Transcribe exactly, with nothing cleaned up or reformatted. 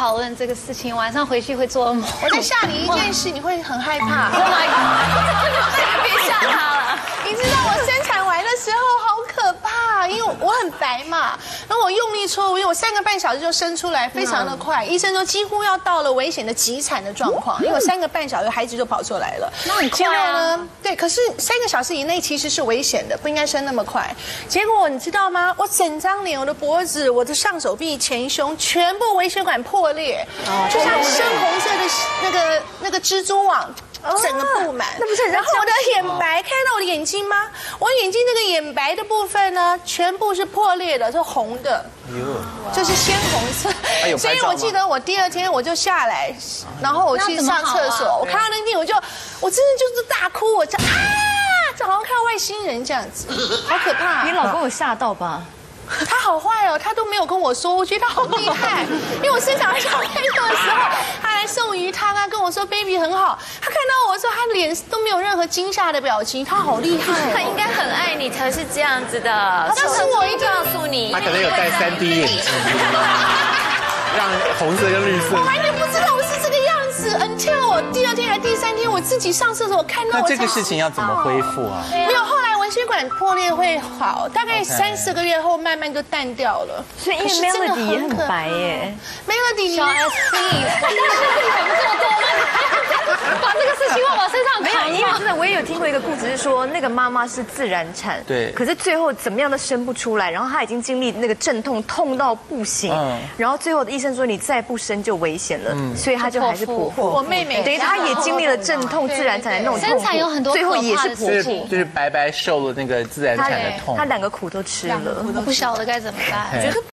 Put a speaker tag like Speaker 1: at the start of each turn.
Speaker 1: 讨论这个事情，晚上回去会做噩梦。
Speaker 2: 我再吓你一件事，你会很害怕。
Speaker 1: Oh my god！ 别吓他了。
Speaker 2: 你知道我生产完的时候好可怕，因为我很白嘛，然后我用力戳，因为我三个半小时就生出来，非常的快。医生说几乎要到了危险的急产的状况，因为我三个半小时孩子就跑出来了。
Speaker 1: 那很快啊。
Speaker 2: 呢？对，可是三个小时以内其实是危险的，不应该生那么快。结果你知道吗？我整张脸、我的脖子、我的上手臂、前胸全部微血管破裂，就像深红色的那个那个蜘蛛网。整个布满，
Speaker 3: 那不是很？
Speaker 2: 然后我的眼白，看到我的眼睛吗？我眼睛这个眼白的部分呢，全部是破裂的，是红的，就是鲜红色。所以我记得我第二天我就下来，然后我去上厕所，我看到那个地，我就我真的就是大哭，我就啊，就好像看到外星人这样子，好可怕。
Speaker 3: 你老公有吓到吧？
Speaker 2: 他好坏哦，他都没有跟我说，我觉得他好厉害。因为我生产小朋友的时候，他来送鱼汤，他跟我说 baby 很好。他看到我的时候，他脸都没有任何惊吓的表情，他好厉害。
Speaker 4: 他应该很爱你才是这样子的。
Speaker 2: 但是我一定
Speaker 4: 告诉你，
Speaker 5: 他可能有戴三 D 眼镜，让红色跟绿色。
Speaker 2: 我完全不知道我是这个样子 ，until 我第二天还第三天，我自己上厕所，我看到我。
Speaker 5: 那这个事情要怎么恢复啊？
Speaker 2: 没有，后来微血管破裂会好，大概三四个月后慢慢就淡掉了。
Speaker 3: 所以因为 Melody 也很白耶
Speaker 2: ，Melody
Speaker 1: 小 S P， 我真的是很做多吗？把这个事情往我身上
Speaker 3: 没有，
Speaker 1: 扛
Speaker 3: 因为真的我也有听过一个故事，是说那个妈妈是自然产，
Speaker 5: 对，
Speaker 3: 可是最后怎么样都生不出来，然后她已经经历那个阵痛，痛到不行，嗯，然后最后的医生说你再不生就危险了，嗯，所以她就还是剖腹。
Speaker 2: 我妹妹
Speaker 3: 等于她也经历了阵痛、自然产的那种痛苦，
Speaker 1: 生产有很多
Speaker 3: 最后也是
Speaker 1: 可怕的
Speaker 3: 剖
Speaker 5: 就是
Speaker 3: 腹，
Speaker 5: 就是白白受了那个自然产的痛。
Speaker 3: 她两个苦都吃了，
Speaker 1: 我不晓得该怎么办。
Speaker 5: 觉得